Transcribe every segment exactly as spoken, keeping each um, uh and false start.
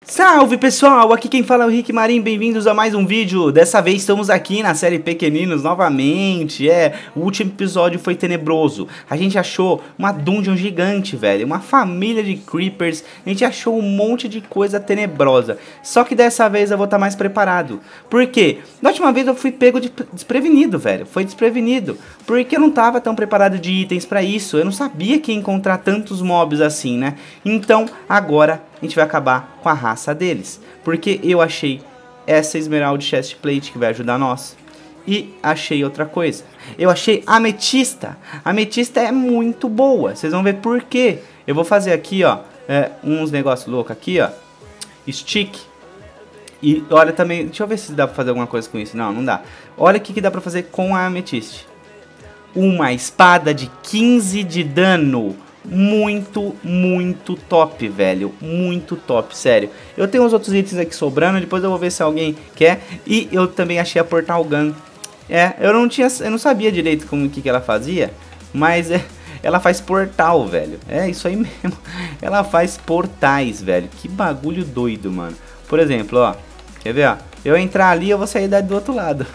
Salve pessoal, aqui quem fala é o Rick Marim, bem-vindos a mais um vídeo. Dessa vez estamos aqui na série Pequeninos novamente. É, o último episódio foi tenebroso. A gente achou uma dungeon gigante, velho, uma família de creepers. A gente achou um monte de coisa tenebrosa. Só que dessa vez eu vou estar mais preparado. Por quê? Da última vez eu fui pego de desprevenido, velho. Foi desprevenido, porque eu não tava tão preparado de itens pra isso. Eu não sabia que ia encontrar tantos mobs assim, né? Então agora a gente vai acabar com a raça deles, porque eu achei essa Emerald Chestplate que vai ajudar nós. E achei outra coisa, eu achei ametista. A ametista é muito boa, vocês vão ver por quê. Eu vou fazer aqui, ó, é, uns negócios loucos aqui, ó, stick. E olha também, deixa eu ver se dá pra fazer alguma coisa com isso. Não, não dá. Olha o que, que dá pra fazer com a ametiste. Uma espada de quinze de dano. Muito, muito top, velho. Muito top, sério. Eu tenho uns outros itens aqui sobrando. Depois eu vou ver se alguém quer. E eu também achei a Portal Gun. É, eu não tinha, eu não sabia direito como que, que ela fazia. Mas é, ela faz portal, velho. É isso aí mesmo. Ela faz portais, velho. Que bagulho doido, mano. Por exemplo, ó. Quer ver, ó? Eu entrar ali, eu vou sair do outro lado.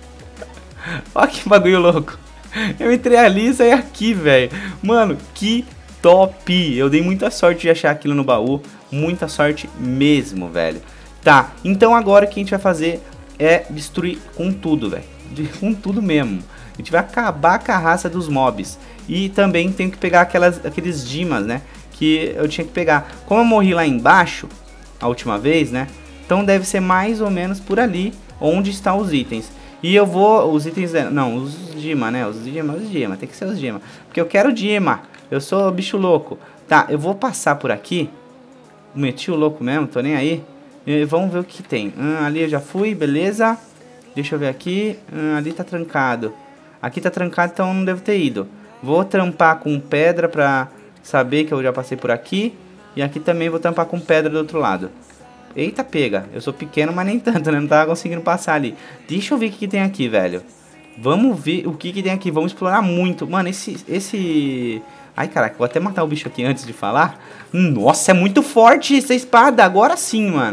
Ó que bagulho louco. Eu entrei ali e saí aqui, velho. Mano, que top! Eu dei muita sorte de achar aquilo no baú. Muita sorte mesmo, velho. Tá, então agora o que a gente vai fazer é destruir com tudo, velho. Com tudo mesmo. A gente vai acabar com a raça dos mobs. E também tenho que pegar aquelas, aqueles dimas, né? Que eu tinha que pegar. Como eu morri lá embaixo, a última vez, né? Então deve ser mais ou menos por ali onde estão os itens. E eu vou, os itens, não, os Dima, né, os Dima, os Dima, tem que ser os Dima. Porque eu quero Dima, eu sou bicho louco. Tá, eu vou passar por aqui, meti o louco mesmo, tô nem aí. E vamos ver o que tem. Hum, ali eu já fui, beleza. Deixa eu ver aqui, hum, ali tá trancado. Aqui tá trancado, então eu não devo ter ido. Vou trampar com pedra pra saber que eu já passei por aqui. E aqui também vou trampar com pedra do outro lado. Eita, pega. Eu sou pequeno, mas nem tanto, né? Não tava conseguindo passar ali. Deixa eu ver o que, que tem aqui, velho. Vamos ver o que, que tem aqui. Vamos explorar muito. Mano, esse... esse... Ai, caraca. Vou até matar o bicho aqui antes de falar. Nossa, é muito forte essa espada. Agora sim, mano.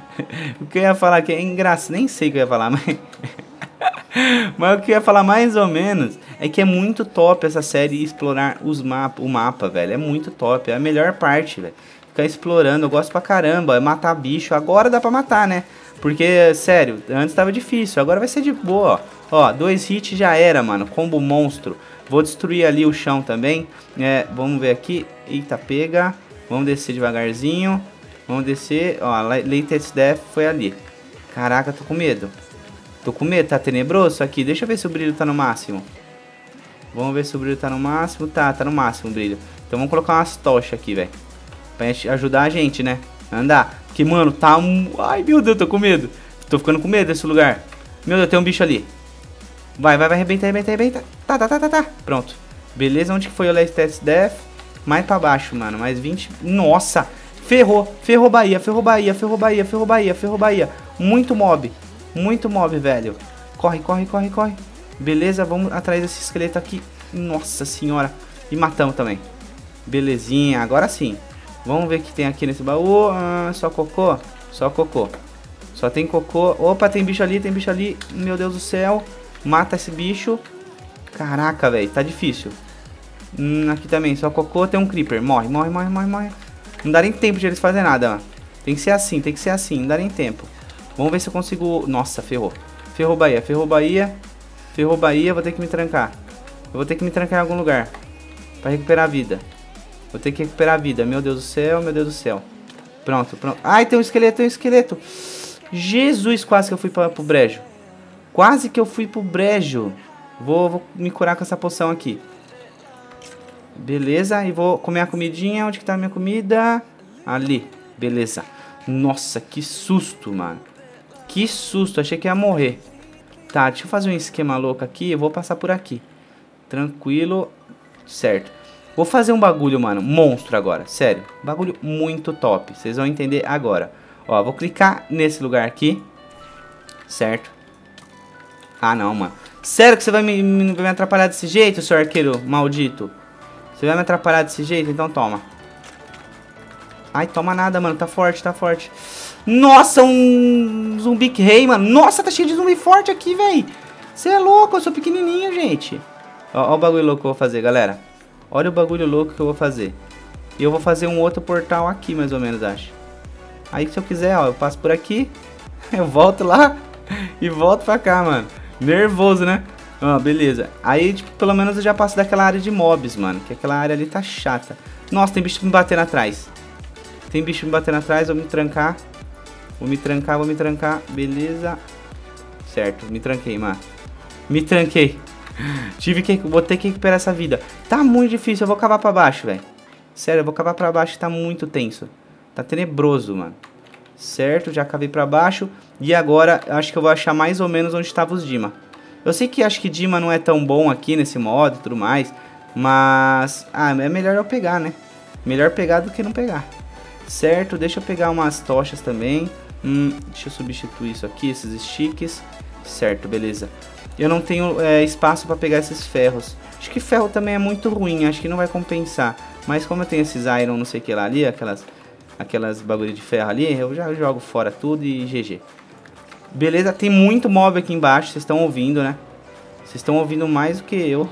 O que eu ia falar aqui é engraçado. Nem sei o que eu ia falar, mas... mas o que eu ia falar mais ou menos é que é muito top essa série explorar os mapa, o mapa, velho. É muito top. É a melhor parte, velho. Ficar explorando, eu gosto pra caramba, é matar bicho, agora dá pra matar, né? Porque, sério, antes tava difícil, agora vai ser de boa, ó. Ó, dois hits já era, mano, combo monstro. Vou destruir ali o chão também, é, vamos ver aqui, eita, pega. Vamos descer devagarzinho, vamos descer, ó, latest death foi ali. Caraca, tô com medo. Tô com medo, tá tenebroso isso aqui, deixa eu ver se o brilho tá no máximo. Vamos ver se o brilho tá no máximo, tá, tá no máximo o brilho. Então vamos colocar umas tochas aqui, velho. Pra ajudar a gente, né? Andar. Porque, mano, tá um... Ai, meu Deus, tô com medo. Tô ficando com medo desse lugar. Meu Deus, tem um bicho ali. Vai, vai, vai, arrebenta, arrebenta, arrebenta. Tá, tá, tá, tá, tá. Pronto. Beleza, onde que foi o Last Death? Mais pra baixo, mano. Mais vinte... Nossa! Ferrou. Ferrou Bahia, ferrou Bahia, ferrou Bahia, ferrou Bahia, ferrou Bahia. Muito mob. Muito mob, velho. Corre, corre, corre, corre. Beleza, vamos atrás desse esqueleto aqui. Nossa senhora. E matamos também. Belezinha, agora sim. Vamos ver o que tem aqui nesse baú. Ah, só cocô? Só cocô. Só tem cocô. Opa, tem bicho ali, tem bicho ali. Meu Deus do céu. Mata esse bicho. Caraca, velho. Tá difícil. Hum, aqui também, só cocô. Tem um creeper. Morre, morre, morre, morre, morre. Não dá nem tempo de eles fazerem nada, mano. Tem que ser assim, tem que ser assim. Não dá nem tempo. Vamos ver se eu consigo... Nossa, ferrou. Ferrou Bahia, ferrou Bahia. Ferrou Bahia, vou ter que me trancar. Eu vou ter que me trancar em algum lugar. Pra recuperar a vida. Vou ter que recuperar a vida. Meu Deus do céu, meu Deus do céu. Pronto, pronto. Ai, tem um esqueleto, tem um esqueleto. Jesus, quase que eu fui pra, pro brejo. Quase que eu fui pro brejo. Vou, vou me curar com essa poção aqui. Beleza, e vou comer a comidinha. Onde que tá a minha comida? Ali, beleza. Nossa, que susto, mano. Que susto, achei que ia morrer. Tá, deixa eu fazer um esquema louco aqui. Eu vou passar por aqui. Tranquilo, certo. Vou fazer um bagulho, mano, monstro agora, sério, bagulho muito top, vocês vão entender agora. Ó, vou clicar nesse lugar aqui, certo? Ah, não, mano. Sério que você vai me, me, me atrapalhar desse jeito, seu arqueiro maldito? Você vai me atrapalhar desse jeito? Então toma. Ai, toma nada, mano. Tá forte, tá forte. Nossa, um zumbi rei, mano. Nossa, tá cheio de zumbi forte aqui, velho. Você é louco, eu sou pequenininho, gente. Ó, ó o bagulho louco que eu vou fazer, galera. Olha o bagulho louco que eu vou fazer. E eu vou fazer um outro portal aqui, mais ou menos, acho. Aí, se eu quiser, ó, eu passo por aqui. Eu volto lá e volto pra cá, mano. Nervoso, né? Ó, beleza. Aí, tipo, pelo menos eu já passo daquela área de mobs, mano. Que aquela área ali tá chata. Nossa, tem bicho me batendo atrás. Tem bicho me batendo atrás, vou me trancar. Vou me trancar, vou me trancar. Beleza. Certo, me tranquei, mano. Me tranquei. Tive que... Vou ter que recuperar essa vida. Tá muito difícil, eu vou cavar pra baixo, velho. Sério, eu vou cavar pra baixo, tá muito tenso. Tá tenebroso, mano. Certo, já cavei pra baixo. E agora, acho que eu vou achar mais ou menos onde estavam os Dima. Eu sei que acho que Dima não é tão bom aqui nesse modo e tudo mais. Mas... Ah, é melhor eu pegar, né? Melhor pegar do que não pegar. Certo, deixa eu pegar umas tochas também. Hum, deixa eu substituir isso aqui, esses sticks. Certo, beleza. Eu não tenho é, espaço pra pegar esses ferros. Acho que ferro também é muito ruim, acho que não vai compensar. Mas como eu tenho esses iron não sei o que lá ali, aquelas, aquelas bagulho de ferro ali, eu já jogo fora tudo e G G. Beleza, tem muito mob aqui embaixo, vocês estão ouvindo, né? Vocês estão ouvindo mais do que eu.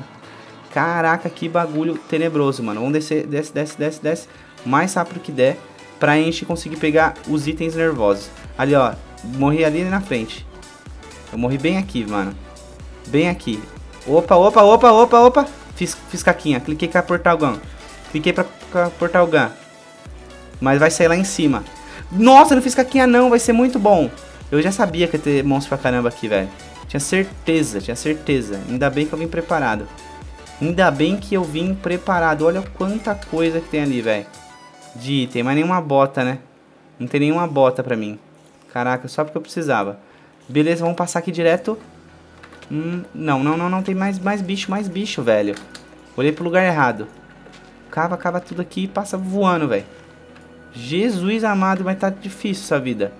Caraca, que bagulho tenebroso, mano. Vamos descer, desce, desce, desce, desce. O mais rápido que der, pra gente conseguir pegar os itens nervosos. Ali, ó, morri ali na frente. Eu morri bem aqui, mano. Bem aqui. Opa, opa, opa, opa, opa. Fiz, fiz caquinha, cliquei pra portal gun. Cliquei pra, pra portal gun. Mas vai sair lá em cima. Nossa, eu não fiz caquinha não, vai ser muito bom. Eu já sabia que ia ter monstro pra caramba aqui, velho. Tinha certeza, tinha certeza. Ainda bem que eu vim preparado. Ainda bem que eu vim preparado. Olha quanta coisa que tem ali, velho. De item, mas nenhuma bota, né? Não tem nenhuma bota pra mim. Caraca, só porque eu precisava. Beleza, vamos passar aqui direto. Hum, não, não, não, não. Tem mais, mais bicho, mais bicho, velho. Olhei pro lugar errado. Cava, cava tudo aqui e passa voando, velho. Jesus amado, mas tá difícil essa vida.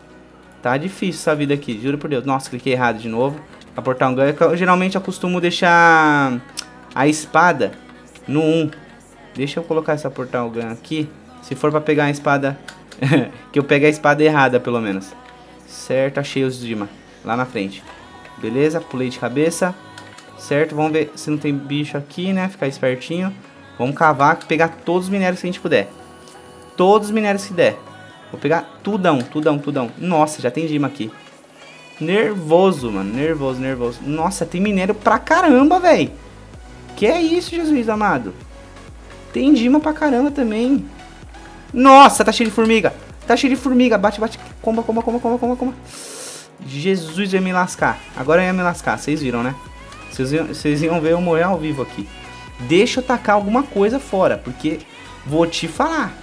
Tá difícil essa vida aqui, juro por Deus. Nossa, cliquei errado de novo. Aportar um ganho. Eu, geralmente eu costumo deixar a espada no um. Deixa eu colocar essa portal gun aqui. Se for pra pegar a espada... que eu pegue a espada errada, pelo menos. Certo, achei os Dima lá na frente. Beleza, pulei de cabeça. Certo, vamos ver se não tem bicho aqui, né? Ficar espertinho. Vamos cavar, pegar todos os minérios que a gente puder. Todos os minérios que der. Vou pegar tudão, tudão, tudão. Nossa, já tem Dima aqui. Nervoso, mano, nervoso, nervoso. Nossa, tem minério pra caramba, velho. Que é isso, Jesus amado? Tem Dima pra caramba também. Nossa, tá cheio de formiga. Tá cheio de formiga. Bate, bate. Comba, comba, comba, comba, comba, comba. Jesus, ia me lascar. Agora eu ia me lascar. Vocês viram, né? Vocês iam, vocês iam ver eu morrer ao vivo aqui. Deixa eu tacar alguma coisa fora. Porque vou te falar.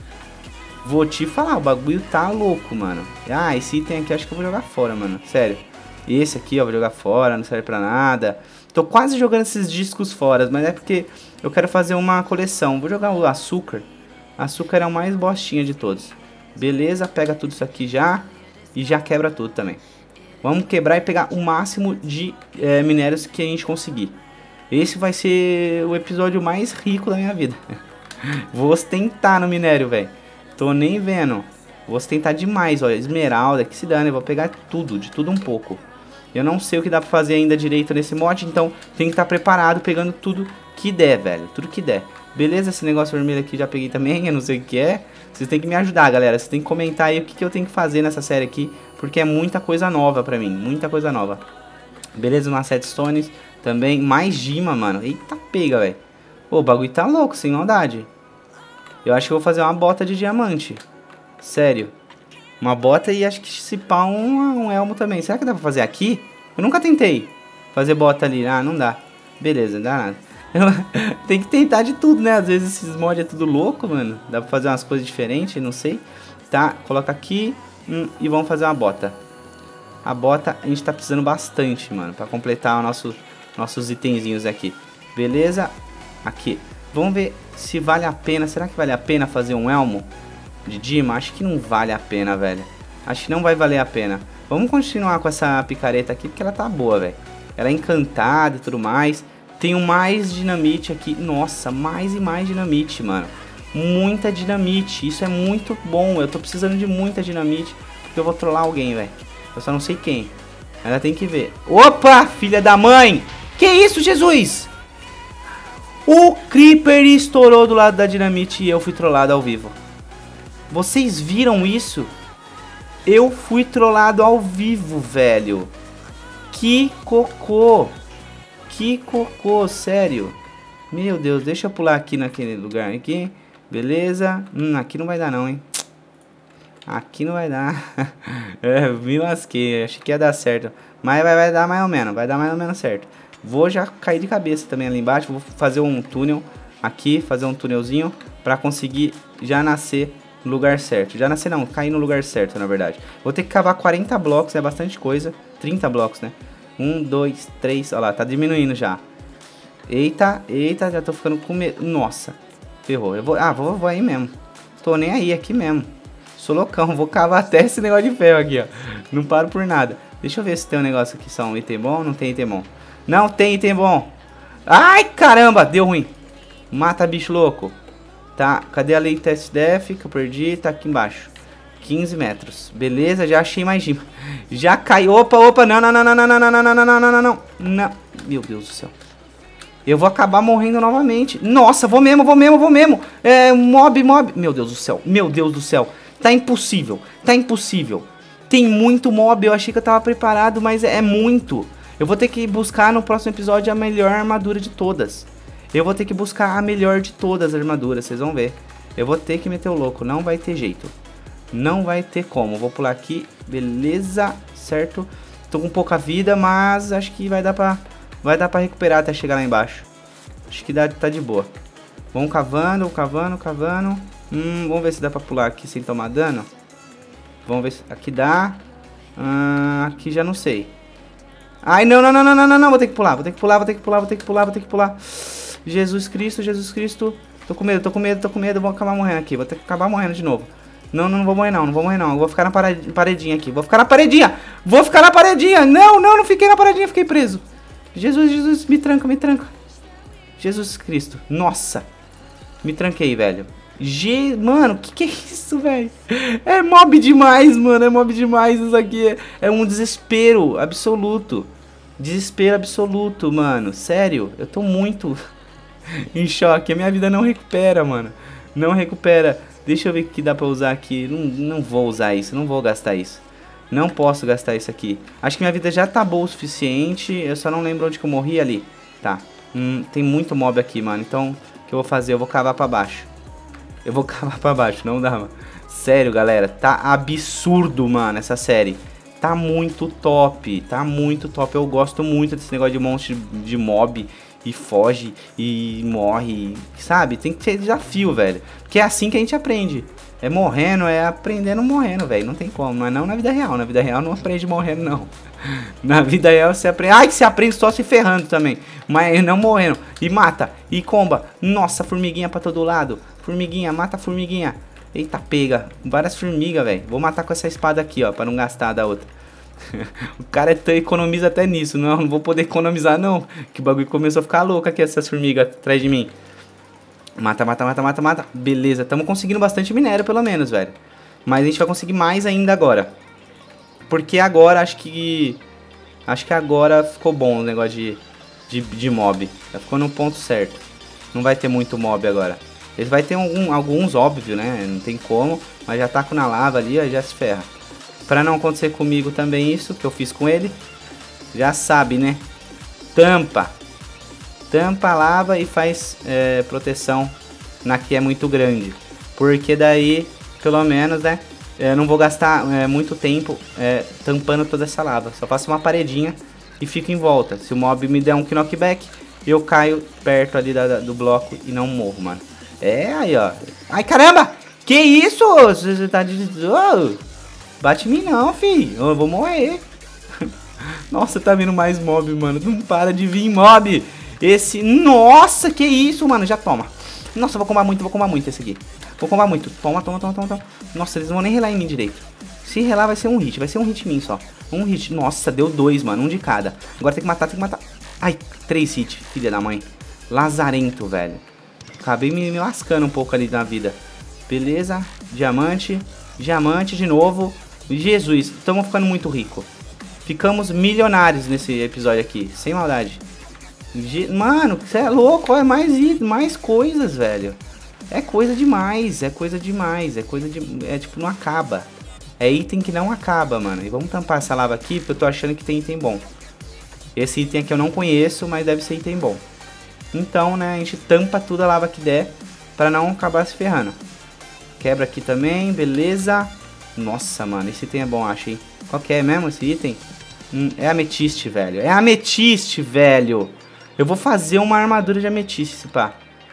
Vou te falar. O bagulho tá louco, mano. Ah, esse item aqui acho que eu vou jogar fora, mano. Sério. Esse aqui, ó, vou jogar fora. Não serve pra nada. Tô quase jogando esses discos fora. Mas é porque eu quero fazer uma coleção. Vou jogar o açúcar. Açúcar é o mais bostinha de todos. Beleza, pega tudo isso aqui já. E já quebra tudo também. Vamos quebrar e pegar o máximo de é, minérios que a gente conseguir. Esse vai ser o episódio mais rico da minha vida. Vou ostentar no minério, velho. Tô nem vendo. Vou ostentar demais, olha. Esmeralda, que se dane. Eu vou pegar tudo, de tudo um pouco. Eu não sei o que dá pra fazer ainda direito nesse mod. Então tem que estar preparado, pegando tudo que der, velho. Tudo que der. Beleza, esse negócio vermelho aqui já peguei também, eu não sei o que é. Vocês têm que me ajudar, galera. Vocês têm que comentar aí o que, que eu tenho que fazer nessa série aqui. Porque é muita coisa nova pra mim, muita coisa nova. Beleza, umas sete stones também. Mais Dima, mano. Eita pega, velho. Ô, o bagulho tá louco, sem maldade. Eu acho que eu vou fazer uma bota de diamante. Sério. Uma bota e acho que se pá um, um elmo também. Será que dá pra fazer aqui? Eu nunca tentei fazer bota ali. Ah, não dá. Beleza, não dá nada. Tem que tentar de tudo, né? Às vezes esses mods é tudo louco, mano. Dá pra fazer umas coisas diferentes, não sei. Tá, coloca aqui hum, e vamos fazer uma bota. A bota a gente tá precisando bastante, mano, pra completar o nosso, nossos itenzinhos aqui. Beleza? Aqui. Vamos ver se vale a pena. Será que vale a pena fazer um elmo de Dima? Acho que não vale a pena, velho. Acho que não vai valer a pena. Vamos continuar com essa picareta aqui, porque ela tá boa, velho. Ela é encantada e tudo mais. Tenho mais dinamite aqui. Nossa, mais e mais dinamite, mano. muita dinamite. Isso é muito bom. Eu tô precisando de muita dinamite, porque eu vou trollar alguém, velho. Eu só não sei quem. Ainda tem que ver. Opa, filha da mãe! Que isso, Jesus? O Creeper estourou do lado da dinamite e eu fui trollado ao vivo. Vocês viram isso? Eu fui trollado ao vivo, velho. Que cocô. Que cocô, sério. Meu Deus, deixa eu pular aqui naquele lugar aqui. Beleza. Hum, aqui não vai dar não, hein. Aqui não vai dar. É, me lasquei. Achei que ia dar certo. Mas vai, vai dar mais ou menos. Vai dar mais ou menos certo. Vou já cair de cabeça também ali embaixo. Vou fazer um túnel aqui. Fazer um túnelzinho. Pra conseguir já nascer no lugar certo. Já nascer não. Cair no lugar certo, na verdade. Vou ter que cavar quarenta blocos. É bastante coisa. trinta blocos, né? Um, dois, três. Olha lá. Tá diminuindo já. Eita, eita. Já tô ficando com medo. Nossa. Ferrou. Eu vou, ah, vou, vou aí mesmo. Tô nem aí. Aqui mesmo. Sou loucão, vou cavar até esse negócio de ferro aqui, ó. Não paro por nada. Deixa eu ver se tem um negócio aqui, só um item bom. Não tem item bom. Não tem item bom. Ai, caramba, deu ruim. Mata bicho louco. Tá, cadê a lei test def que eu perdi? Tá aqui embaixo. quinze metros. Beleza, já achei mais gema. Já caiu. Opa, opa, não, não, não, não, não, não, não, não, não, não, não, não, não. Meu Deus do céu. Eu vou acabar morrendo novamente. Nossa, vou mesmo, vou mesmo, vou mesmo. É, mob, mob. Meu Deus do céu, meu Deus do céu. Tá impossível, tá impossível. Tem muito mob, eu achei que eu tava preparado, mas é, é muito. Eu vou ter que buscar no próximo episódio a melhor armadura de todas. Eu vou ter que buscar a melhor de todas as armaduras, vocês vão ver. Eu vou ter que meter o louco, não vai ter jeito. Não vai ter como, vou pular aqui, beleza, certo. Tô com pouca vida, mas acho que vai dar pra, vai dar pra recuperar até chegar lá embaixo. Acho que dá, tá de boa. Vamos cavando, cavando, cavando. Hum, vamos ver se dá pra pular aqui sem tomar dano. Vamos ver se aqui dá. Ah, aqui já não sei. Ai, não, não, não, não, não, não, não. Vou ter que pular, vou ter que pular, vou ter que pular, vou ter que pular, vou ter que pular. Jesus Cristo, Jesus Cristo. Tô com medo, tô com medo, tô com medo. Vou acabar morrendo aqui. Vou ter que acabar morrendo de novo. Não, não, não vou morrer não, não vou morrer não. Eu vou ficar na paredinha aqui. Vou ficar na paredinha. Vou ficar na paredinha. Não, não, não fiquei na paredinha, fiquei preso. Jesus, Jesus, me tranca, me tranca. Jesus Cristo. Nossa. Me tranquei, velho. G... Mano, que que é isso, velho? É mob demais, mano. É mob demais isso aqui. É, é um desespero absoluto. Desespero absoluto, mano. Sério, eu tô muito em choque. A minha vida não recupera, mano. Não recupera. Deixa eu ver o que dá pra usar aqui. Não, não vou usar isso, não vou gastar isso. Não posso gastar isso aqui. Acho que minha vida já tá boa o suficiente. Eu só não lembro onde que eu morri ali. Tá. Hum, tem muito mob aqui, mano. Então, o que eu vou fazer? Eu vou cavar pra baixo. Eu vou cavar pra baixo, não dá, mano. Sério, galera, tá absurdo, mano, essa série. Tá muito top, tá muito top. Eu gosto muito desse negócio de monstro de mob. E foge, e morre, sabe? Tem que ter desafio, velho. Porque é assim que a gente aprende. É morrendo, é aprendendo morrendo, velho. Não tem como, mas não na vida real. Na vida real não aprende morrendo, não. Na vida real você aprende... Ai, que você aprende só se ferrando também. Mas não morrendo. E mata, e comba. Nossa, formiguinha pra todo lado. Formiguinha, mata a formiguinha. Eita, pega. Várias formigas, velho. Vou matar com essa espada aqui, ó, pra não gastar da outra. O cara economiza até nisso. Não, não vou poder economizar, não. Que o bagulho começou a ficar louco aqui, essas formigas atrás de mim. Mata, mata, mata, mata, mata. Beleza, estamos conseguindo bastante minério, pelo menos, velho. Mas a gente vai conseguir mais ainda agora. Porque agora, acho que... Acho que agora ficou bom o negócio de, de, de mob. Já ficou no ponto certo. Não vai ter muito mob agora. Ele vai ter algum, alguns, óbvio, né? Não tem como. Mas já tá com na lava ali, ó, já se ferra. Pra não acontecer comigo também isso, que eu fiz com ele. Já sabe, né? Tampa. Tampa a lava e faz é, proteção na que é muito grande. Porque daí, pelo menos, né? Eu não vou gastar é, muito tempo é, tampando toda essa lava. Só faço uma paredinha e fico em volta. Se o mob me der um knockback, eu caio perto ali da, da, do bloco e não morro, mano. É, aí, ó. Ai, caramba! Que isso? Você tá de... Oh, bate em mim não, fi. Eu vou morrer. Nossa, tá vindo mais mob, mano. Não para de vir mob. Esse... Nossa, que isso, mano. Já toma. Nossa, eu vou combar muito, vou combar muito esse aqui. Vou combar muito. Toma, toma, toma, toma, toma. Nossa, eles não vão nem relar em mim direito. Se relar vai ser um hit. Vai ser um hit em mim só. Um hit. Nossa, deu dois, mano. Um de cada. Agora tem que matar, tem que matar. Ai, três hits. Filha da mãe. Lazarento, velho. Acabei me, me lascando um pouco ali na vida. Beleza, diamante, diamante de novo. Jesus, estamos ficando muito rico. Ficamos milionários nesse episódio aqui, sem maldade. Mano, você é louco, é mais, mais coisas, velho. É coisa demais, é coisa demais, é coisa de... É tipo, não acaba. É item que não acaba, mano. E vamos tampar essa lava aqui, porque eu tô achando que tem item bom. Esse item aqui eu não conheço, mas deve ser item bom. Então, né, a gente tampa tudo a lava que der, pra não acabar se ferrando. Quebra aqui também, beleza. Nossa, mano, esse item é bom, acho, hein. Qual que é mesmo esse item? Hum, é ametiste, velho. É ametiste, velho. Eu vou fazer uma armadura de ametiste, se pá.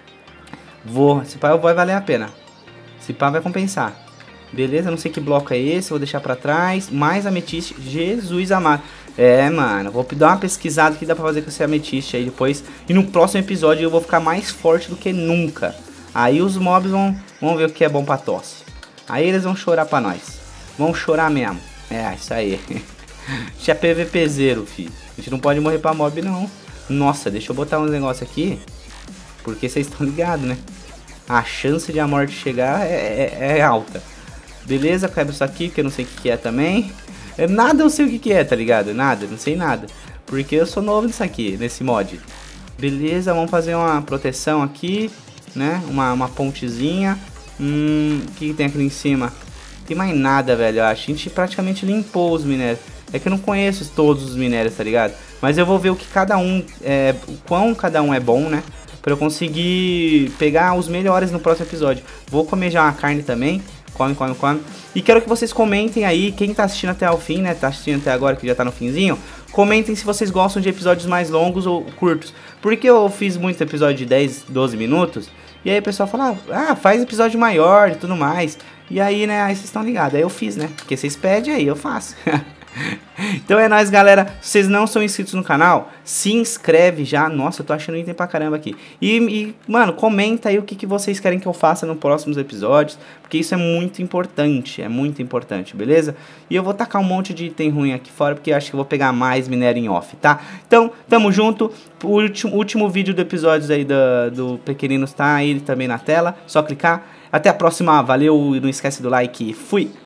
Vou, se pá vai valer a pena. Se pá vai compensar. Beleza, não sei que bloco é esse, vou deixar pra trás. Mais ametiste, Jesus amado. É, mano, vou dar uma pesquisada que dá pra fazer com esse ametiste aí depois. E no próximo episódio eu vou ficar mais forte do que nunca. Aí os mobs vão, vão ver o que é bom pra tosse. Aí eles vão chorar pra nós. Vão chorar mesmo. É, isso aí. Já é PVPzeiro, filho. A gente não pode morrer pra mob, não. Nossa, deixa eu botar uns negócios aqui. Porque vocês estão ligados, né? A chance de a morte chegar é, é, é alta. Beleza, quebra isso aqui, que eu não sei o que, que é também. É, nada eu sei o que, que é, tá ligado? Nada, não sei nada. Porque eu sou novo nisso aqui, nesse mod. Beleza, vamos fazer uma proteção aqui, né? Uma, uma pontezinha. Hum, o que, que tem aqui em cima? Não tem mais nada, velho, eu acho. A gente praticamente limpou os minérios. É que eu não conheço todos os minérios, tá ligado? Mas eu vou ver o que cada um, é, o quão cada um é bom, né? Pra eu conseguir pegar os melhores no próximo episódio. Vou comer já uma carne também. Come, come, come. E quero que vocês comentem aí, quem tá assistindo até o fim, né? Tá assistindo até agora, que já tá no finzinho. Comentem se vocês gostam de episódios mais longos ou curtos. Porque eu fiz muito episódio de dez, doze minutos. E aí o pessoal fala, ah, faz episódio maior e tudo mais. E aí, né, aí vocês estão ligados. Aí eu fiz, né? Porque vocês pedem aí, eu faço. Então é nóis, galera. Se vocês não são inscritos no canal, se inscreve já. Nossa, eu tô achando item pra caramba aqui. E, e mano, comenta aí o que, que vocês querem que eu faça nos próximos episódios. Porque isso é muito importante. É muito importante, beleza? E eu vou tacar um monte de item ruim aqui fora, porque eu acho que eu vou pegar mais minério em off, tá? Então, tamo junto. O último, último vídeo do episódio aí do, do Pequeninos tá aí também na tela. Só clicar. Até a próxima. Valeu e não esquece do like. Fui!